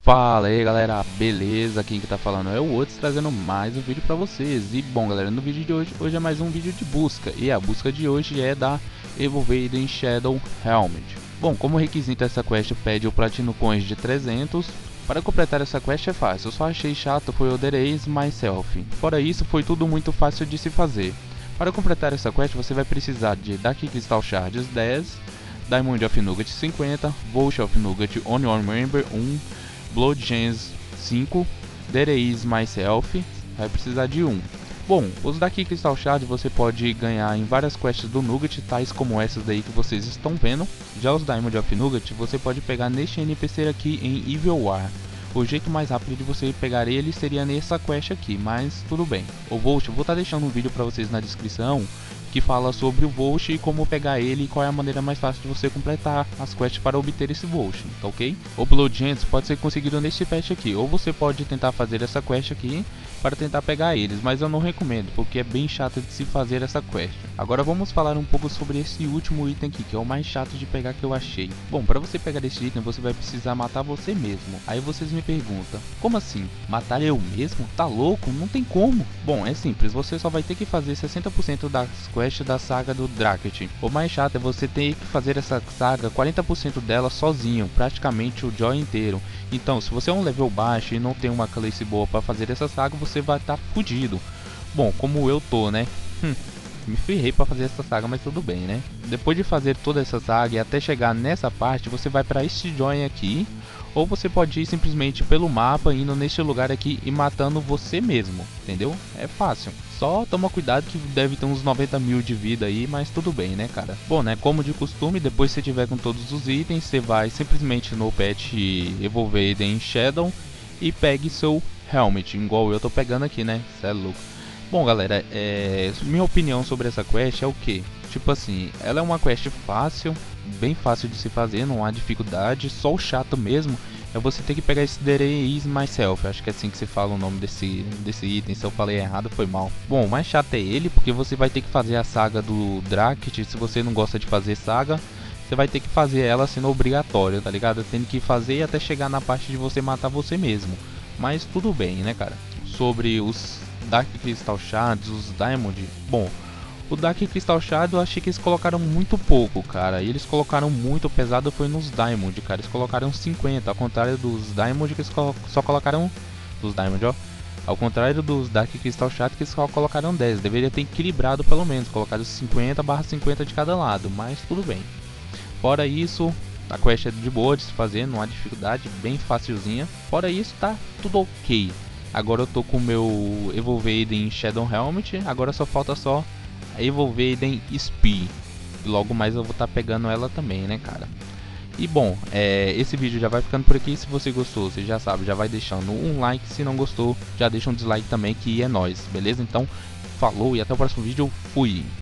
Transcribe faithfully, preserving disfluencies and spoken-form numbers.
Fala aí galera, beleza? Quem que tá falando é o Otis, trazendo mais um vídeo pra vocês. E bom galera, no vídeo de hoje, hoje é mais um vídeo de busca. E a busca de hoje é da Evolved Shadow Helmet. Bom, como requisito essa quest pede o Platino Coins de trezentos. Para completar essa quest é fácil, eu só achei chato foi o The Race Myself. Fora isso, foi tudo muito fácil de se fazer. Para completar essa quest você vai precisar de Dark Crystal Shards dez, Diamond of Nugget cinquenta, Vault of Nugget On Your Member um, Blood Gems cinco, There Is Myself, vai precisar de um. Bom, os daqui Crystal Shard você pode ganhar em várias quests do Nugget, tais como essas daí que vocês estão vendo. Já os Diamond of Nugget você pode pegar neste N P C aqui em Evil War. O jeito mais rápido de você pegar ele seria nessa quest aqui, mas tudo bem. O Vault, eu vou estar deixando um vídeo para vocês na descrição que fala sobre o Vault e como pegar ele e qual é a maneira mais fácil de você completar as quests para obter esse Vault, tá ok? O Blood Gems pode ser conseguido neste patch aqui, ou você pode tentar fazer essa quest aqui para tentar pegar eles, mas eu não recomendo, porque é bem chato de se fazer essa quest. Agora vamos falar um pouco sobre esse último item aqui, que é o mais chato de pegar que eu achei. Bom, para você pegar esse item você vai precisar matar você mesmo. Aí vocês me perguntam, como assim? Matar eu mesmo? Tá louco? Não tem como. Bom, é simples, você só vai ter que fazer sessenta por cento das quests da saga do Dracket. O mais chato é você ter que fazer essa saga, quarenta por cento dela sozinho, praticamente o Joy inteiro. Então, se você é um level baixo e não tem uma classe boa para fazer essa saga, você vai estar tá fudido. Bom, como eu tô, né? Hum, me ferrei para fazer essa saga, mas tudo bem, né? Depois de fazer toda essa saga e até chegar nessa parte, você vai para este Joy aqui, ou você pode ir simplesmente pelo mapa, indo neste lugar aqui e matando você mesmo, entendeu? É fácil. Só toma cuidado que deve ter uns noventa mil de vida aí, mas tudo bem, né, cara? Bom, né, como de costume, depois que você tiver com todos os itens, você vai simplesmente no patch Evolved em Shadow e pegue seu Helmet, igual eu tô pegando aqui, né? Cê é louco. Bom, galera, é... minha opinião sobre essa quest é o que? Tipo assim, ela é uma quest fácil, bem fácil de se fazer, não há dificuldade, só o chato mesmo é você ter que pegar esse There Is Myself, acho que é assim que se fala o nome desse, desse item, se eu falei errado foi mal. Bom, o mais chato é ele, porque você vai ter que fazer a saga do Dracket, se você não gosta de fazer saga, você vai ter que fazer ela sendo obrigatório, tá ligado? Tendo que fazer até chegar na parte de você matar você mesmo, mas tudo bem, né, cara? Sobre os Dark Crystal Shards, os Diamond, bom... O Dark Crystal Shard eu achei que eles colocaram muito pouco, cara. E eles colocaram muito pesado foi nos Diamond, cara. Eles colocaram cinquenta, ao contrário dos Diamond que eles colo só colocaram... Dos Diamond, ó. Ao contrário dos Dark Crystal Shard que eles só colocaram dez. Deveria ter equilibrado pelo menos, colocado cinquenta barra cinquenta de cada lado, mas tudo bem. Fora isso, a quest é de boa de se fazer, não há dificuldade, bem facilzinha. Fora isso, tá tudo ok. Agora eu tô com o meu Evolved em Shadow Helmet, agora só falta só Evolved em Speed. Logo mais eu vou estar tá pegando ela também, né, cara? E bom, é, esse vídeo já vai ficando por aqui. Se você gostou, você já sabe, já vai deixando um like. Se não gostou, já deixa um dislike também, que é nóis, beleza? Então, falou e até o próximo vídeo. Fui!